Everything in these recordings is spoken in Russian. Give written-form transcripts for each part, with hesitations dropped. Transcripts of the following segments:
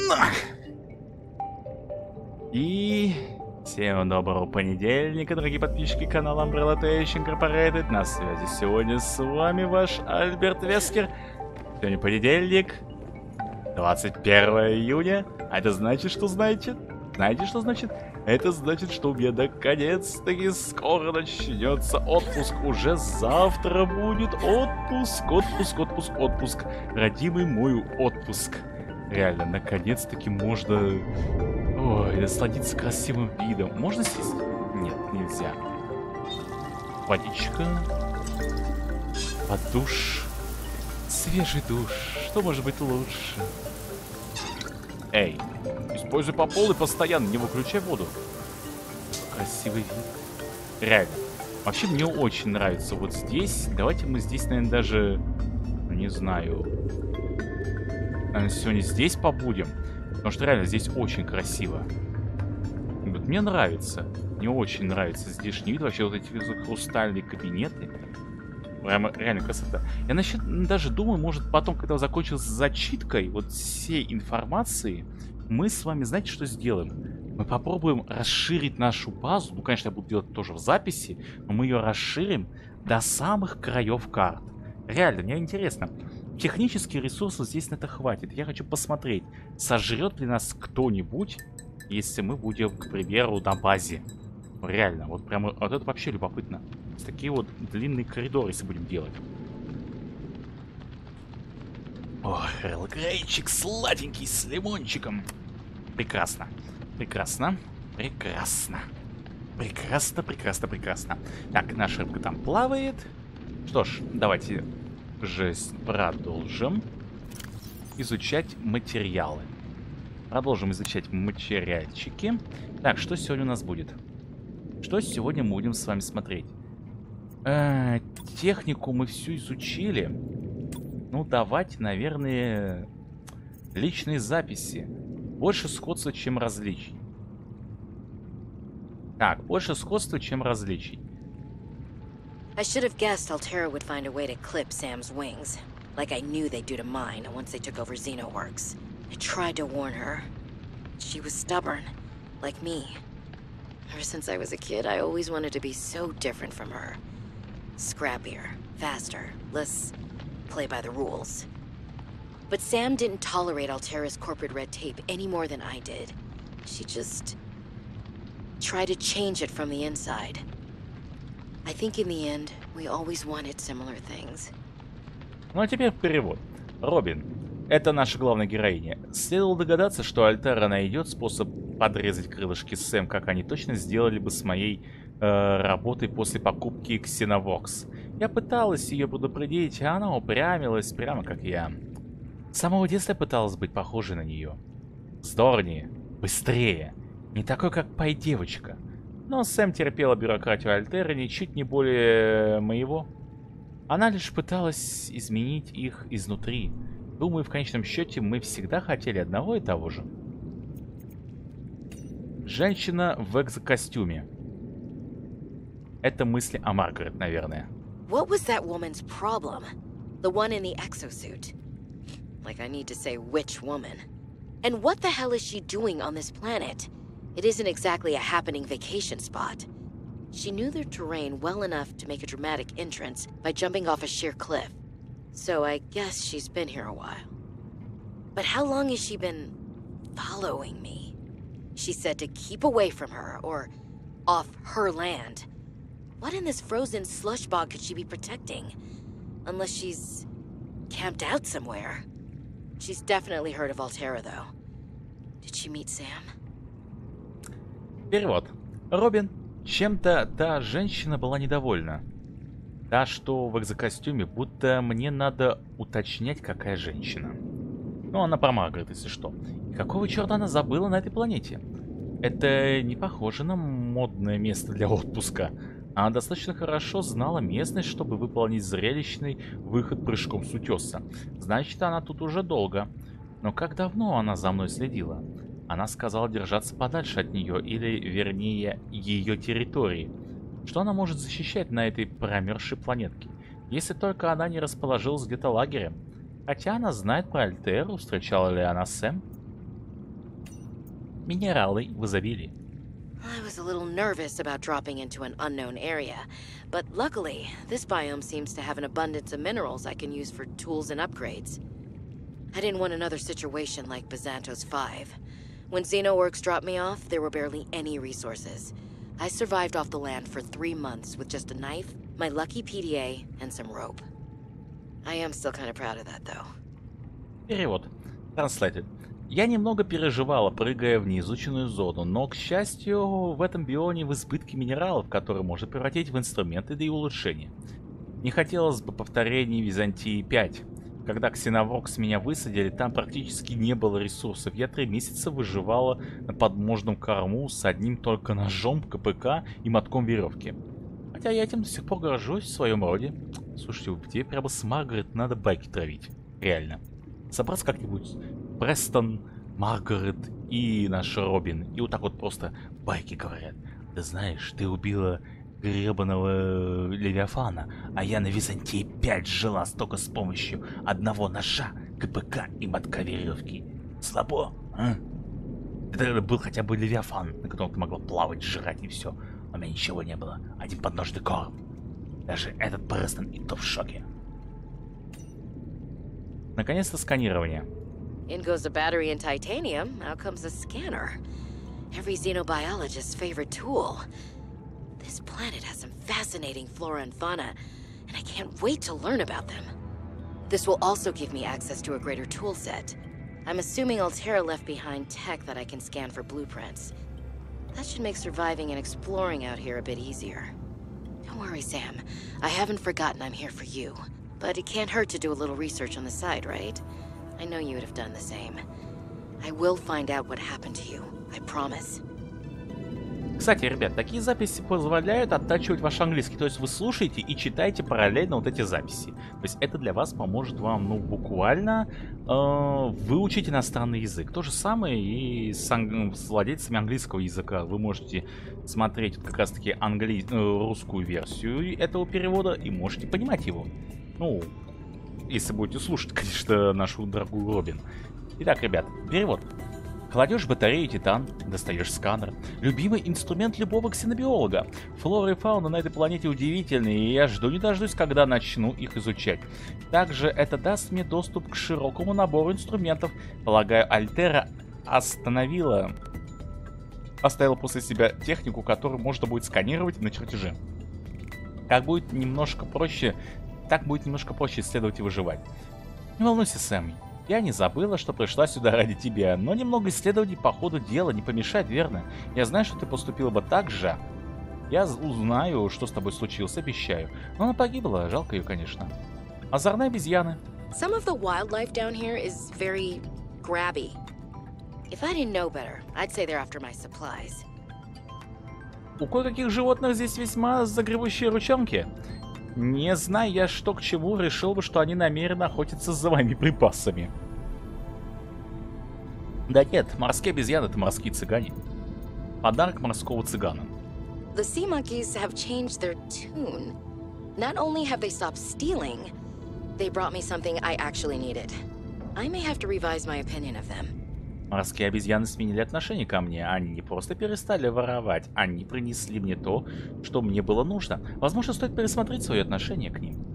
Нах! И всем доброго понедельника, дорогие подписчики канала Umbrella Tech Incorporated. На связи сегодня с вами ваш Альберт Вескер. Сегодня понедельник, 21 июня. А это значит, что значит? Знаете, что значит? Это значит, что у меня наконец-таки скоро начнется отпуск. Уже завтра будет отпуск. Родимый мой отпуск. Реально, наконец-таки можно... Ой, насладиться красивым видом. Можно сесть? Нет, нельзя. Водичка. Под душ. Свежий душ. Что может быть лучше? Эй, используй по полной постоянно, не выключай воду. Красивый вид. Реально. Вообще мне очень нравится вот здесь. Давайте мы здесь, наверное, даже... Не знаю. Наверное, сегодня здесь побудем. Потому что реально здесь очень красиво. Вот мне нравится. Мне очень нравится здешний вид. Вообще вот эти хрустальные кабинеты. Прямо реально красота. Я даже думаю, может потом, когда закончилась зачиткой вот всей информации, мы с вами, знаете, что сделаем? Мы попробуем расширить нашу базу. Ну, конечно, я буду делать тоже в записи, но мы ее расширим до самых краев карт. Реально, мне интересно. Технические ресурсы здесь на это хватит. Я хочу посмотреть, сожрет ли нас кто-нибудь, если мы будем, к примеру, на базе. Реально, вот прямо, вот это вообще любопытно. Такие вот длинные коридоры, если будем делать. Ох, Эрл Грейчик сладенький, с лимончиком. Прекрасно, прекрасно, прекрасно. Прекрасно. Так, наша рыбка там плавает. Что ж, давайте же продолжим изучать материалы. Продолжим изучать материальчики. Так, что сегодня у нас будет? Что сегодня мы будем с вами смотреть? Технику мы всю изучили. Ну, давайте, наверное, личные записи. Больше сходства, чем различий. Так, больше сходства, чем различий. I should have guessed Altera would find a way to clip Sam's wings, like I knew they'd do to mine once they took over Xenoworks. I tried to warn her. She was stubborn, like me. Ever since I was a kid, I always wanted to be so different from her. Scrappier, faster, less play by the rules. But Sam didn't tolerate Altera's corporate red tape any more than I did. She just tried to change it from the inside. I think in the end, we always wanted similar things. Ну а теперь перевод. Робин. Это наша главная героиня. Следовало догадаться, что Альтера найдет способ подрезать крылышки Сэм, как они точно сделали бы с моей работой после покупки Xenoworks. Я пыталась ее предупредить, а она упрямилась, прямо как я. С самого детства я пыталась быть похожей на нее. Здорнее, быстрее, не такой, как Пай-девочка. Но Сэм терпела бюрократию Альтеры ничуть не более моего. Она лишь пыталась изменить их изнутри. Думаю, в конечном счете мы всегда хотели одного и того же. Женщина в экзокостюме. Это мысли о Маргарет, наверное. What was that woman's problem? The one in the exosuit. Like I need to say which woman. And what the hell is she doing on this planet? It isn't exactly a happening vacation spot. She knew the terrain well enough to make a dramatic entrance by jumping off a sheer cliff. So I guess she's been here a while. But how long has she been following me? She said to keep away from her, or off her land. What in this frozen slush bog could she be protecting? Unless she's camped out somewhere. She's definitely heard of Altera, though. Did she meet Sam? Перевод. Робин. Чем-то та женщина была недовольна. Та, что в экзокостюме, будто мне надо уточнять, какая женщина. Ну, она про Маргарет, если что. И какого черта она забыла на этой планете? Это не похоже на модное место для отпуска. Она достаточно хорошо знала местность, чтобы выполнить зрелищный выход прыжком с утеса. Значит, она тут уже долго. Но как давно она за мной следила? Она сказала держаться подальше от нее, или, вернее, ее территории. Что она может защищать на этой промерзшей планетке? Если только она не расположилась где-то лагерем. Хотя она знает про Альтеру, встречала ли она Сэм. Минералы в изобилии. I was a little nervous about dropping into an unknown area, but luckily, this biome seems to have an abundance of minerals I can use for tools and upgrades. I didn't want another situation like Byzantos 5. When Xenoworks dropped me off, there were barely any resources. I survived off the land for 3 months with just a knife, my lucky PDA, and some rope. I am still kind of proud of that, though. Перевод. Translated. Я немного переживала, прыгая в неизученную зону, но, к счастью, в этом биоме в избытке минералов, которые можно превратить в инструменты и улучшения. Не хотелось бы повторений Византии 5. Когда Xenoworks меня высадили, там практически не было ресурсов. Я 3 месяца выживала на подможном корму с одним только ножом, КПК и мотком веревки. Хотя я этим до сих пор горжусь в своем роде. Слушайте, где прямо с Маргарет надо байки травить. Реально. Собраться как-нибудь Престон, Маргарет и наш Робин. И вот так вот просто байки говорят. Ты знаешь, ты убила гребаного Левиафана, а я на Византии 5 жила только с помощью одного ножа, КПК и мотка веревки. Слабо, а? Это был хотя бы Левиафан, на котором ты могла плавать, жрать и все. У меня ничего не было. Один подножный корм. Даже этот Престон и то в шоке. Наконец-то сканирование. In goes a battery and titanium, out comes a scanner. Every xenobiologist's favorite tool. This planet has some fascinating flora and fauna, and I can't wait to learn about them. This will also give me access to a greater tool set. I'm assuming Altera left behind tech that I can scan for blueprints. That should make surviving and exploring out here a bit easier. Don't worry, Sam. I haven't forgotten I'm here for you. But it can't hurt to do a little research on the side, right? I know you would have done the same. I will find out what happened to you. I promise. Кстати, ребят, такие записи позволяют оттачивать ваш английский. То есть вы слушаете и читаете параллельно вот эти записи. То есть это для вас поможет вам, ну, буквально выучить иностранный язык. То же самое и с владельцами английского языка. Вы можете смотреть как раз-таки русскую версию этого перевода и можете понимать его. Ну, если будете слушать, конечно, нашу дорогую Робин. Итак, ребят, перевод. Кладешь батарею титан, достаешь сканер. Любимый инструмент любого ксенобиолога. Флора и фауна на этой планете удивительные, и я жду не дождусь, когда начну их изучать. Также это даст мне доступ к широкому набору инструментов. Полагаю, Альтера оставила после себя технику, которую можно будет сканировать на чертежи. Так будет немножко проще исследовать и выживать. Не волнуйся, Сэм. Я не забыла, что пришла сюда ради тебя, но немного исследований по ходу дела не помешает, верно? Я знаю, что ты поступила бы так же. Я узнаю, что с тобой случилось, обещаю. Но она погибла, жалко ее, конечно. Озорные обезьяны. Some of the wildlife down here is very grabby. If I didn't know better, I'd say they're after my supplies. У кое-каких животных здесь весьма загребущие ручонки. Не зная я, что к чему, решил бы, что они намеренно охотятся за моими припасами. Да нет, морские обезьяны — это морские цыгане. Подарок морского цыгана. The sea monkeys have changed their tune. Not only have they stopped stealing, they brought me something I actually needed. I may have to revise my opinion of them. Морские обезьяны сменили отношение ко мне. Они не просто перестали воровать, они принесли мне то, что мне было нужно. Возможно, стоит пересмотреть свое отношение к ним.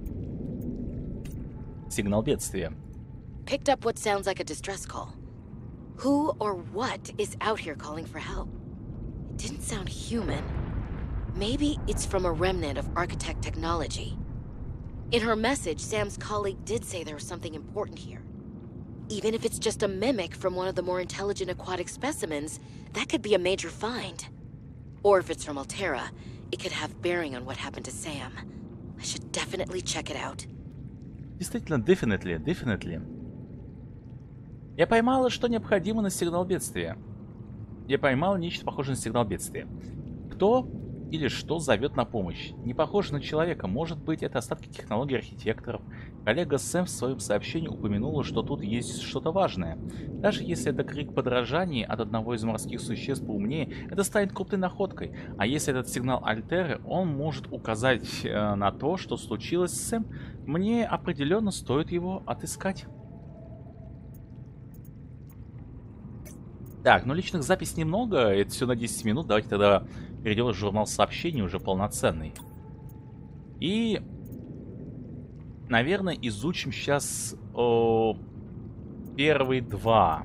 Сигнал бедствия. Picked up what sounds like a distress call. Who or what is out here calling for help? It didn't sound human. Maybe it's from a remnant of architect technology. In her message, Sam's colleague did say there was something important here. Even if it's just a mimic from one of the more intelligent aquatic specimens, that could be a major find. Or if it's from Altera, it could have bearing on what happened to Sam. I should definitely check it out. Действительно, definitely. Я поймала, что необходимо на сигнал бедствия. Я поймала нечто похожее на сигнал бедствия. Кто или что зовет на помощь? Не похоже на человека. Может быть, это остатки технологий архитекторов. Коллега Сэм в своем сообщении упомянула, что тут есть что-то важное. Даже если это крик подражания от одного из морских существ поумнее, это станет крупной находкой. А если этот сигнал Альтеры, он может указать на то, что случилось с Сэм. Мне определенно стоит его отыскать. Так, ну личных записей немного, это все на 10 минут. Давайте тогда перейдем в журнал сообщений, уже полноценный. И, наверное, изучим сейчас первые два.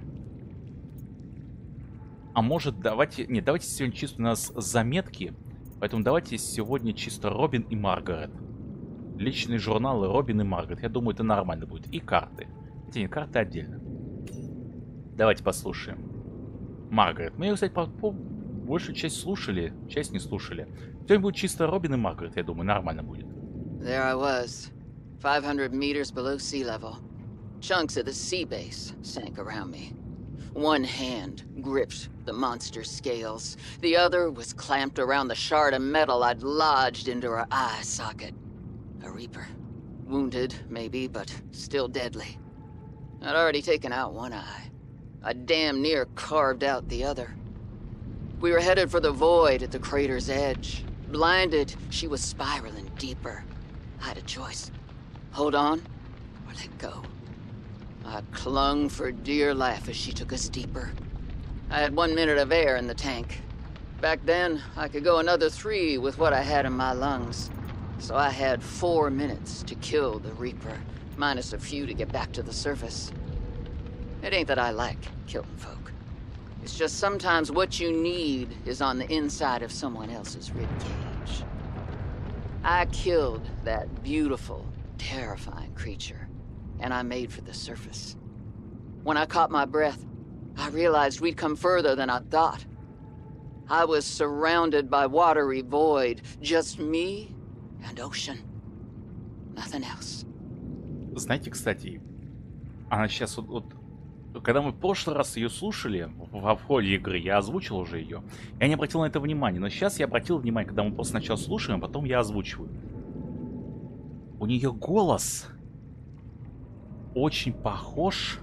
А может, давайте... Нет, давайте сегодня чисто у нас заметки. Поэтому давайте сегодня чисто Робин и Маргарет. Личные журналы Робин и Маргарет. Я думаю, это нормально будет. И карты. Хотя нет, карты отдельно. Давайте послушаем. Маргарет. Мы ее, кстати, большую часть слушали, часть не слушали. Сегодня будет чисто Робин и Маргарет, я думаю, нормально будет. There I was, 500 meters below sea level. Chunks of the sea base sank around me. One hand gripped the monster's scales. The other was clamped around the shard of metal I'd lodged into her eye socket. A Reaper. Wounded, maybe, but still deadly. I'd already taken out one eye. I damn near carved out the other. We were headed for the void at the crater's edge. Blinded, she was spiraling deeper. I had a choice. Hold on, or let go. I clung for dear life as she took us deeper. I had 1 minute of air in the tank. Back then, I could go another 3 with what I had in my lungs. So I had 4 minutes to kill the Reaper, minus a few to get back to the surface. It ain't that I like killing folk. It's just sometimes what you need is on the inside of someone else's ribcage. I killed that beautiful, terrifying creature, and I made for the surface. When I caught my breath, I realized we'd come further than I thought. I was surrounded by watery void, just me and ocean. Nothing else. Знаете, кстати, она сейчас вот когда мы в прошлый раз ее слушали в ходе игры, я озвучил уже ее. Я не обратил на это внимания, но сейчас я обратил внимание, когда мы просто сначала слушаем, а потом я озвучиваю. У нее голос очень похож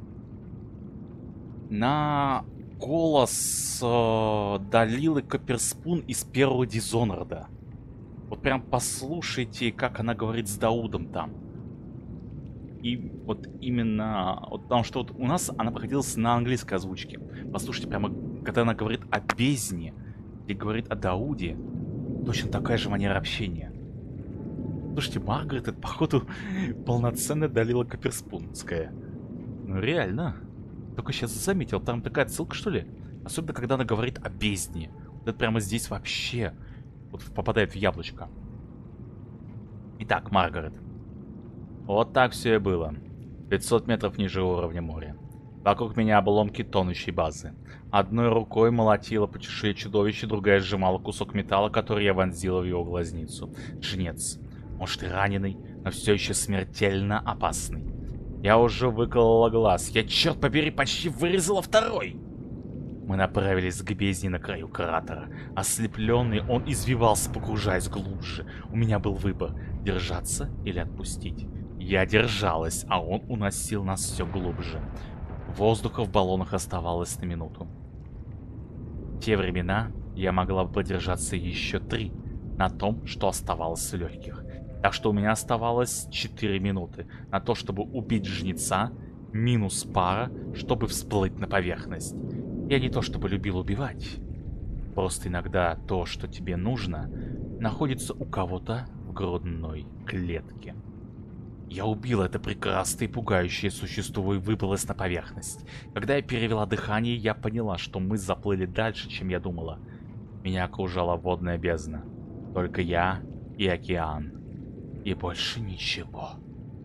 на голос Далилы Копперспун из первого Дизонорда. Вот прям послушайте, как она говорит с Даудом там. И вот именно, вот, потому что вот у нас она проходилась на английской озвучке. Послушайте, прямо, когда она говорит о бездне, и говорит о Дауде, точно такая же манера общения. Слушайте, Маргарет, это, походу, полноценная Далила Копперспунская. Ну, реально. Только сейчас заметил, там такая отсылка, что ли? Особенно, когда она говорит о бездне. Вот это прямо здесь вообще вот попадает в яблочко. Итак, Маргарет. Вот так все и было. 500 метров ниже уровня моря. Вокруг меня обломки тонущей базы. Одной рукой молотила по чешуе чудовище, другая сжимала кусок металла, который я вонзила в его глазницу. Жнец. Может и раненый, но все еще смертельно опасный. Я уже выколола глаз. Я, черт побери, почти вырезала второй. Мы направились к бездне на краю кратера. Ослепленный, он извивался, погружаясь глубже. У меня был выбор — держаться или отпустить. Я держалась, а он уносил нас все глубже. Воздуха в баллонах оставалось на минуту. В те времена я могла бы продержаться еще 3 на том, что оставалось в легких. Так что у меня оставалось 4 минуты на то, чтобы убить жнеца, минус пара, чтобы всплыть на поверхность. Я не то чтобы любил убивать. Просто иногда то, что тебе нужно, находится у кого-то в грудной клетке. Я убила это прекрасное и пугающее существо и выбралась на поверхность. Когда я перевела дыхание, я поняла, что мы заплыли дальше, чем я думала. Меня окружала водная бездна. Только я и океан. И больше ничего.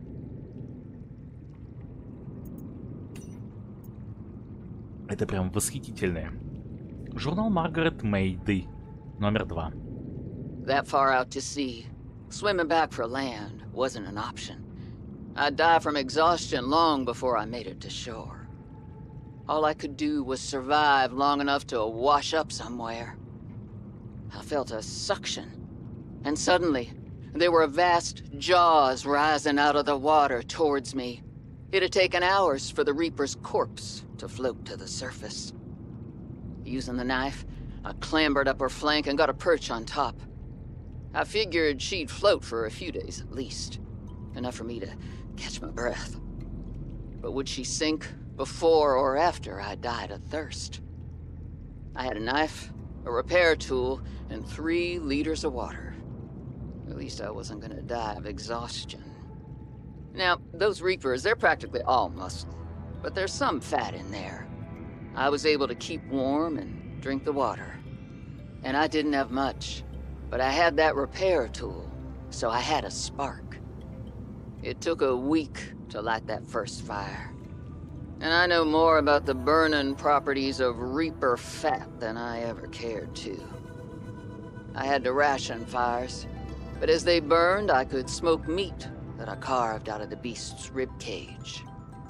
Это прям восхитительное. Журнал Маргарет Мэйды, номер 2. That far out to sea, swimming back for land wasn't an option. I'd die from exhaustion long before I made it to shore. All I could do was survive long enough to wash up somewhere. I felt a suction, and suddenly, there were vast jaws rising out of the water towards me. It had taken hours for the Reaper's corpse to float to the surface. Using the knife, I clambered up her flank and got a perch on top. I figured she'd float for a few days at least, enough for me to catch my breath. But would she sink before or after I died of thirst. I had a knife, a repair tool, and 3 liters of water. At least I wasn't gonna die of exhaustion. Now, those Reapers, they're practically all muscle, but there's some fat in there. I was able to keep warm and drink the water. And I didn't have much, but I had that repair tool, so I had a spark. It took a week to light that first fire. And I know more about the burning properties of Reaper fat than I ever cared to. I had to ration fires, but as they burned, I could smoke meat that I carved out of the beast's rib cage.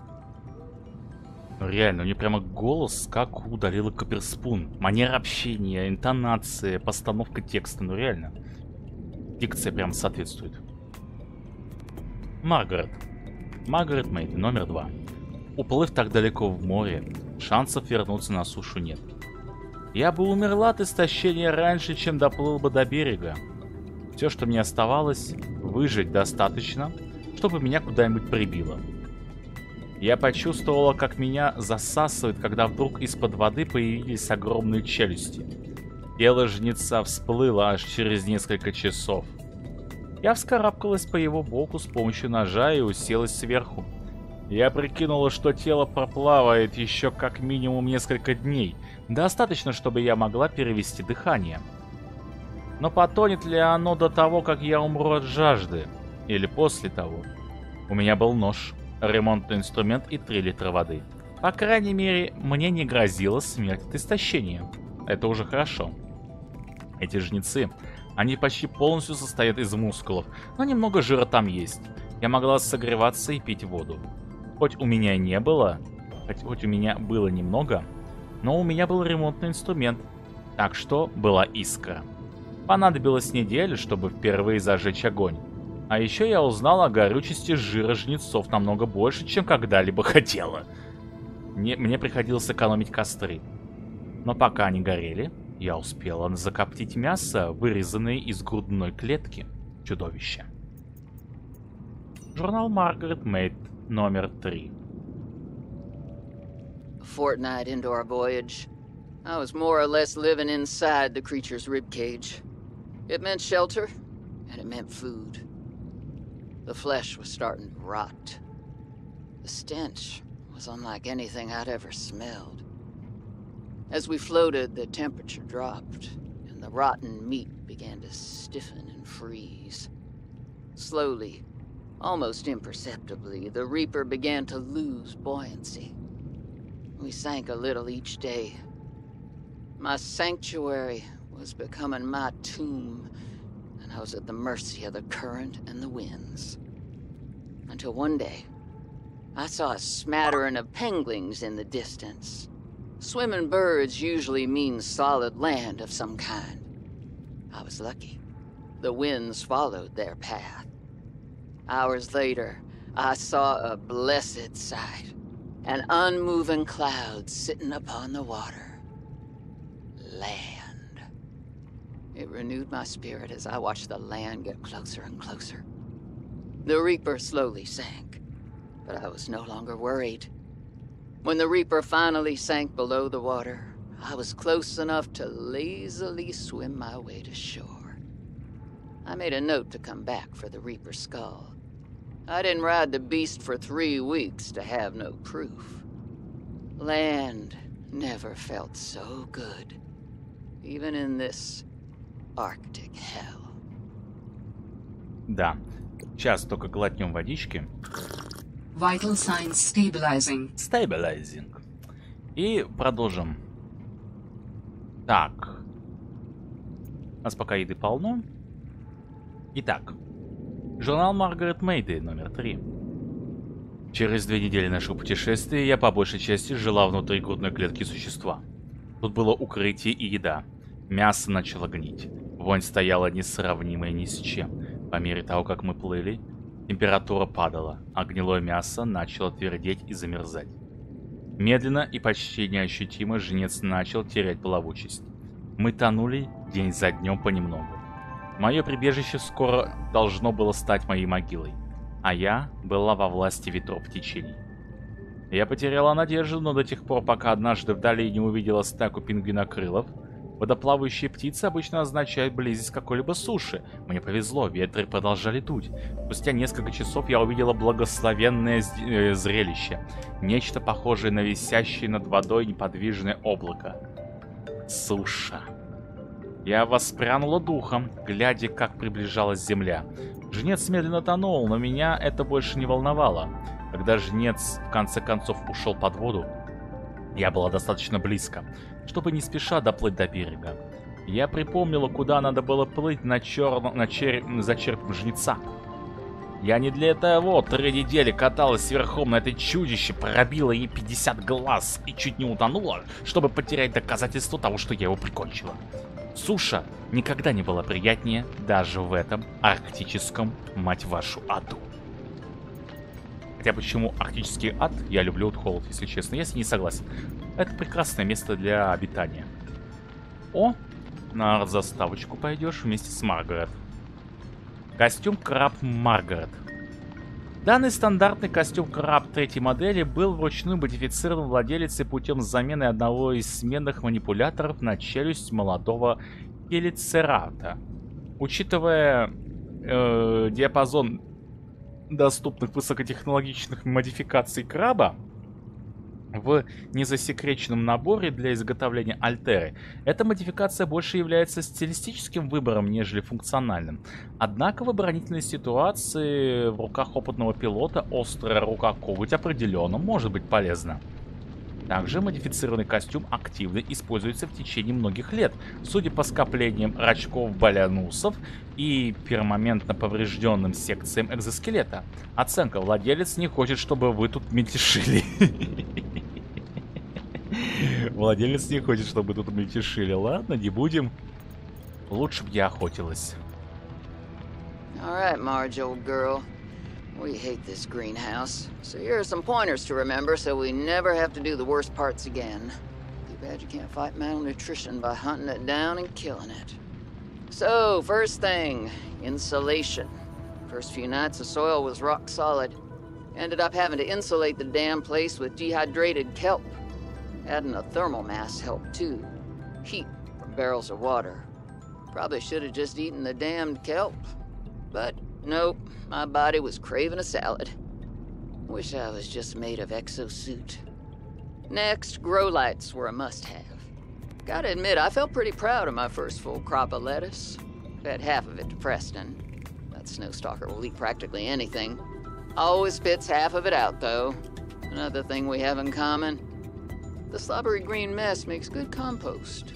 Ну реально, у нее прямо голос, как у Далилы Копперспун. Манера общения, интонация, постановка текста, ну реально. Дикция прям соответствует. Маргарет. Маргарет Мэйд, номер 2. Уплыв так далеко в море, шансов вернуться на сушу нет. Я бы умерла от истощения раньше, чем доплыл бы до берега. Все, что мне оставалось, выжить достаточно, чтобы меня куда-нибудь прибило. Я почувствовала, как меня засасывает, когда вдруг из-под воды появились огромные челюсти. Тело жнеца всплыло аж через несколько часов. Я вскарабкалась по его боку с помощью ножа и уселась сверху. Я прикинула, что тело проплавает еще как минимум несколько дней. Достаточно, чтобы я могла перевести дыхание. Но потонет ли оно до того, как я умру от жажды? Или после того? У меня был нож, ремонтный инструмент и 3 литра воды. По крайней мере, мне не грозила смерть от истощения. Это уже хорошо. Эти жнецы, они почти полностью состоят из мускулов, но немного жира там есть. Я могла согреваться и пить воду. Хоть у меня было немного, но у меня был ремонтный инструмент, так что была искра. Понадобилась неделя, чтобы впервые зажечь огонь. А еще я узнал о горючести жира жнецов намного больше, чем когда-либо хотела. Мне приходилось экономить костры. Но пока они горели, я успела закоптить мясо, вырезанное из грудной клетки чудовища. Журнал Маргарет Мэйд, номер 3. A fortnight into our voyage, I was more or less living inside the creature's ribcage. It meant shelter, and it meant food. The flesh was starting to rot. The stench was unlike anything I'd ever smelled. As we floated, the temperature dropped, and the rotten meat began to stiffen and freeze. Slowly, almost imperceptibly, the Reaper began to lose buoyancy. We sank a little each day. My sanctuary was becoming my tomb, and I was at the mercy of the current and the winds. Until one day, I saw a smattering of penguins in the distance. Swimming birds usually mean solid land of some kind. I was lucky. The winds followed their path. Hours later, I saw a blessed sight. An unmoving cloud sitting upon the water. Land. It renewed my spirit as I watched the land get closer and closer. The Reaper slowly sank, but I was no longer worried. When the Reaper finally sank below the water, I was close enough to lazily swim my way to shore. I made a note to come back for the Reaper's skull. I didn't ride the beast for 3 weeks to have no proof. Land never felt so good, even in this Arctic hell. Да, сейчас только глотнем водички. Vital signs stabilizing. Stabilizing. И продолжим. Так. У нас пока еды полно. Итак. Журнал Маргарет Мэйды, номер 3. Через 2 недели нашего путешествия я по большей части жила внутри грудной клетки существа. Тут было укрытие и еда. Мясо начало гнить. Вонь стояла несравнимая ни с чем. По мере того, как мы плыли, температура падала, а гнилое мясо начало твердеть и замерзать. Медленно и почти неощутимо жнец начал терять плавучесть. Мы тонули день за днем понемногу. Мое прибежище скоро должно было стать моей могилой, а я была во власти ветров течений. Я потеряла надежду, но до тех пор, пока однажды вдали не увидела стайку пингвинокрылов. Водоплавающие птицы обычно означают близость какой-либо суши. Мне повезло, ветры продолжали дуть. Спустя несколько часов я увидела благословенное зрелище. Нечто похожее на висящее над водой неподвижное облако. Суша. Я воспрянула духом, глядя, как приближалась земля. Жнец медленно тонул, но меня это больше не волновало. Когда жнец в конце концов ушел под воду, я была достаточно близко, чтобы не спеша доплыть до берега. Я припомнила, куда надо было плыть за черепом жнеца. Я не для того 3 недели каталась верхом на это чудище, пробила ей 50 глаз и чуть не утонула, чтобы потерять доказательство того, что я его прикончила. Суша никогда не была приятнее, даже в этом арктическом, мать вашу, аду. Хотя почему арктический ад? Я люблю холод, если честно. Я с ней не согласен. Это прекрасное место для обитания. О, на заставочку пойдешь вместе с Маргарет. Костюм краб Маргарет. Данный стандартный костюм краб 3-й модели был вручную модифицирован владелицей путем замены одного из сменных манипуляторов на челюсть молодого Велицерата. Учитывая диапазон доступных высокотехнологичных модификаций краба в незасекреченном наборе для изготовления альтеры, эта модификация больше является стилистическим выбором, нежели функциональным. Однако в оборонительной ситуации в руках опытного пилота острая рука-коготь определенно может быть полезна. Также модифицированный костюм активно используется в течение многих лет, судя по скоплениям рачков-балянусов и перманентно поврежденным секциям экзоскелета. Оценка: владелец не хочет, чтобы вы тут мельтешили. Владелец не хочет, чтобы тут мельтешили. Ладно, не будем. Лучше бы я охотилась. Alright, Marge, old girl. We hate this greenhouse, so here are some pointers to remember so we never have to do the worst parts again. Too bad you can't fight malnutrition by hunting it down and killing it. So, first thing, insulation. First few nights the soil was rock solid. Ended up having to insulate the damn place with dehydrated kelp. Adding a thermal mass helped too. Heat from barrels of water. Probably should have just eaten the damned kelp. But nope, my body was craving a salad. Wish I was just made of exosuit. Next, grow lights were a must-have. Gotta admit, I felt pretty proud of my first full crop of lettuce. Fed half of it to Preston. That snowstalker will eat practically anything. Always spits half of it out, though. Another thing we have in common. The slobbery green mess makes good compost.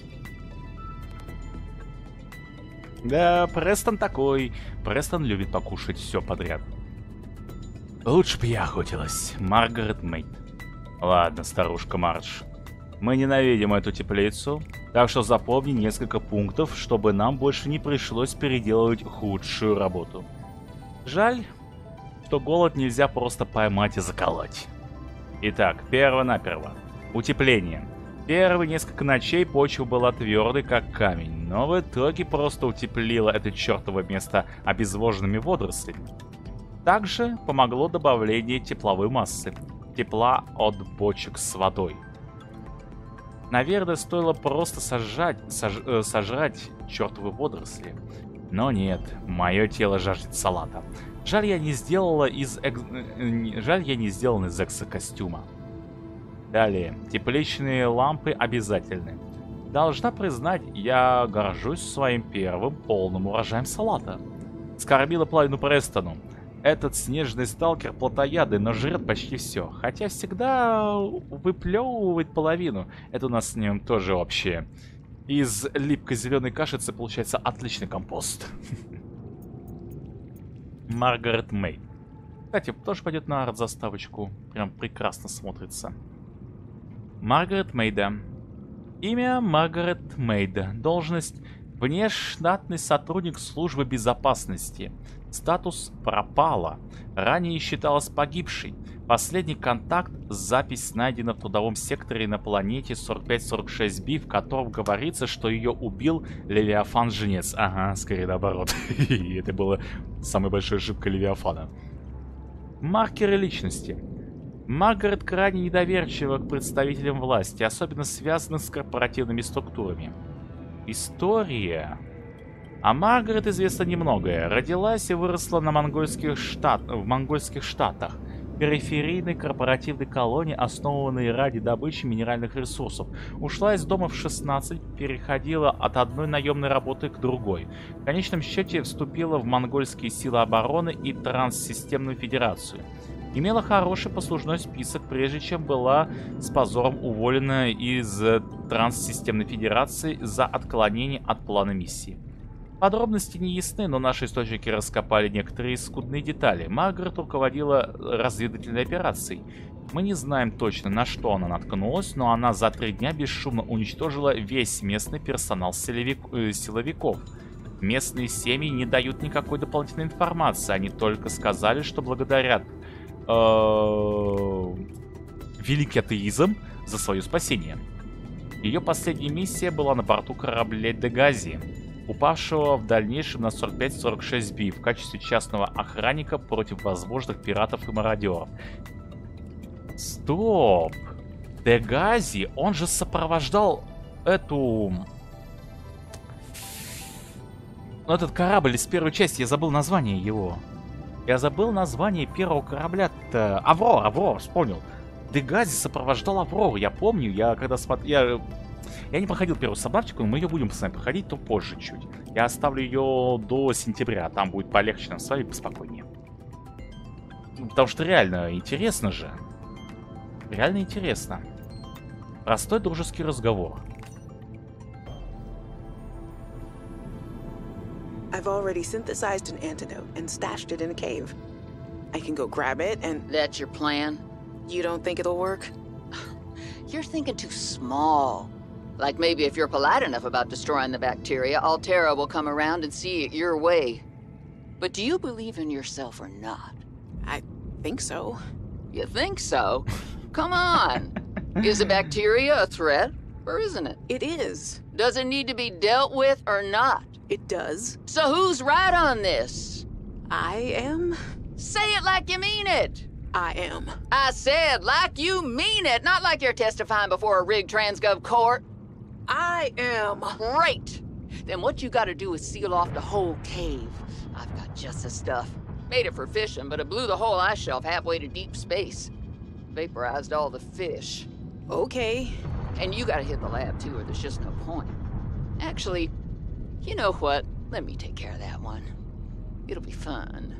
Да, Престон такой. Престон любит покушать все подряд. Лучше бы я охотилась. Маргарет Мейд. Ладно, старушка Мардж. Мы ненавидим эту теплицу, так что запомни несколько пунктов, чтобы нам больше не пришлось переделывать худшую работу. Жаль, что голод нельзя просто поймать и заколоть. Итак, перво-наперво. Утепление. Первые несколько ночей почва была твердой, как камень, но в итоге просто утеплила это чертово место обезвоженными водорослями. Также помогло добавление тепловой массы, тепла от бочек с водой. Наверное, стоило просто сожрать чертовы водоросли. Но нет, мое тело жаждет салата. Жаль, я не сделана из экзокостюма. Далее, тепличные лампы обязательны. Должна признать, я горжусь своим первым полным урожаем салата. Скормила половину Престону. Этот снежный сталкер плотоядный, но жрет почти все. Хотя всегда выплевывает половину. Это у нас с ним тоже общее. Из липкой зеленой кашицы получается отличный компост. Маргарет Мейд. Кстати, тоже пойдет на арт-заставочку. Прям прекрасно смотрится. Маргарет Мейда. Имя Маргарет Мейда. Должность внештатный сотрудник службы безопасности. Статус пропала. Ранее считалась погибшей. Последний контакт, запись найдена в трудовом секторе на планете 4546b, в котором говорится, что ее убил Левиафан-жнец. Ага, скорее наоборот. Это была самая большая ошибка Левиафана. Маркеры личности. Маргарет крайне недоверчива к представителям власти, особенно связанных с корпоративными структурами. История. О Маргарет известно немногое. Родилась и выросла в монгольских штатах, периферийной корпоративной колонии, основанной ради добычи минеральных ресурсов. Ушла из дома в 16, переходила от одной наемной работы к другой. В конечном счете вступила в монгольские силы обороны и Транссистемную Федерацию. Имела хороший послужной список, прежде чем была с позором уволена из Транссистемной Федерации за отклонение от плана миссии. Подробности не ясны, но наши источники раскопали некоторые скудные детали. Маргарет руководила разведывательной операцией. Мы не знаем точно, на что она наткнулась, но она за 3 дня бесшумно уничтожила весь местный персонал силовиков. Местные семьи не дают никакой дополнительной информации, они только сказали, что благодарят великий атеизм за свое спасение. Ее последняя миссия была на борту корабля Дегази, упавшего в дальнейшем на 45-46 би в качестве частного охранника против возможных пиратов и мародеров. Стоп! Дегази, он же сопровождал этот корабль из первой части, я забыл название его. Я забыл название первого корабля-то. Аврора, вспомнил. Дегази сопровождал Аврору, я помню, я когда смотрел... Я не проходил первую собачку, но мы ее будем с вами проходить, то позже чуть. Я оставлю ее до сентября, там будет полегче нам с вами, поспокойнее. Потому что реально интересно же. Реально интересно. Простой дружеский разговор. I've already synthesized an antidote and stashed it in a cave. I can go grab it and... That's your plan? You don't think it'll work? You're thinking too small. Like maybe if you're polite enough about destroying the bacteria, Altera will come around and see it your way. But do you believe in yourself or not? I think so. You think so? Come on. Is the bacteria a threat, or isn't it? It is. Does it need to be dealt with or not? It does. So who's right on this? I am. Say it like you mean it. I am. I said like you mean it, not like you're testifying before a rigged transgov court. I am. Great. Then what you gotta do is seal off the whole cave. I've got just the stuff. Made it for fishing, but it blew the whole ice shelf halfway to deep space. Vaporized all the fish. Okay. And you gotta hit the lab too, or there's just no point. Actually, you know what? Let me take care of that one. It'll be fun.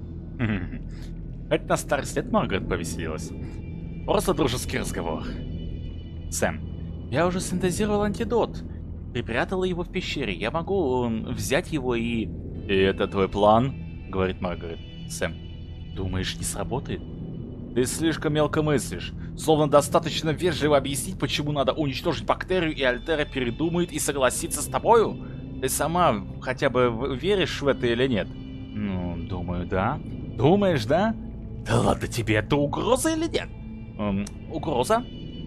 Это на старость лет Маргарет повеселилась. Просто дружеский разговор. Сэм, я уже синтезировал антидот. Припрятала его в пещере. Я могу взять его и... И это твой план? Говорит Маргарет. Сэм, думаешь, не сработает? Ты слишком мелко мыслишь. Словно достаточно вежливо объяснить, почему надо уничтожить бактерию, и Альтера передумает и согласится с тобою? Ты сама хотя бы веришь в это или нет? Ну, думаю, да. Думаешь, да? Да ладно тебе, это угроза или нет? Угроза?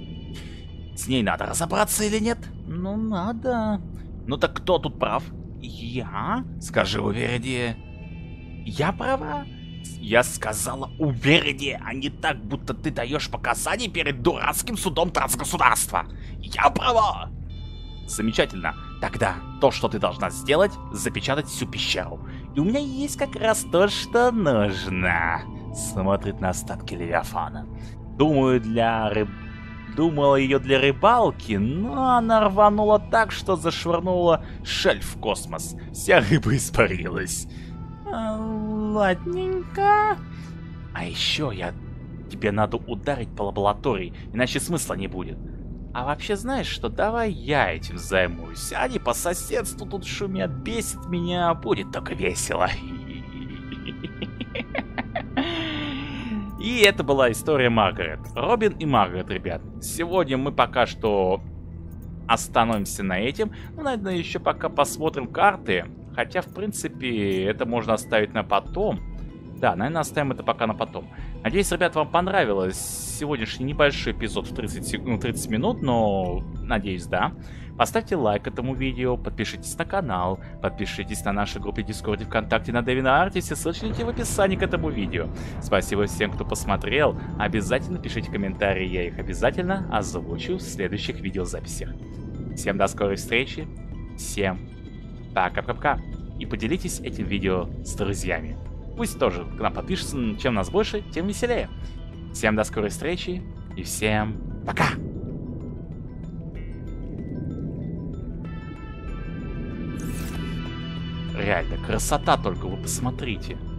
С ней надо разобраться или нет? Ну, надо. Ну так кто тут прав? Я? Скажи увереннее. Я права? Я сказала увереннее, а не так, будто ты даешь показания перед дурацким судом трансгосударства. Я права! Замечательно. Тогда то, что ты должна сделать, запечатать всю пещеру. И у меня есть как раз то, что нужно. Смотрит на остатки Левиафана. Думала ее для рыбалки, но она рванула так, что зашвырнула шельф в космос. Вся рыба испарилась. Ладненько. А еще тебе надо ударить по лаборатории, иначе смысла не будет. А вообще знаешь что, давай я этим займусь. Они по соседству тут шумят, бесит меня, будет только весело. И это была история Маргарет. Робин и Маргарет, ребят. Сегодня мы пока что остановимся на этом. Ну, наверное, еще пока посмотрим карты. Хотя, в принципе, это можно оставить на потом. Да, наверное, оставим это пока на потом. Надеюсь, ребят, вам понравилось сегодняшний небольшой эпизод в 30 минут, но надеюсь, да. Поставьте лайк этому видео, подпишитесь на канал, подпишитесь на наши группы Discord и ВКонтакте на Devin Artis, и ссылочки в описании к этому видео. Спасибо всем, кто посмотрел. Обязательно пишите комментарии, я их обязательно озвучу в следующих видеозаписях. Всем до скорой встречи, всем пока-пока. И поделитесь этим видео с друзьями. Пусть тоже к нам подпишутся, чем нас больше, тем веселее. Всем до скорой встречи и всем пока! Реально, красота только, вы посмотрите.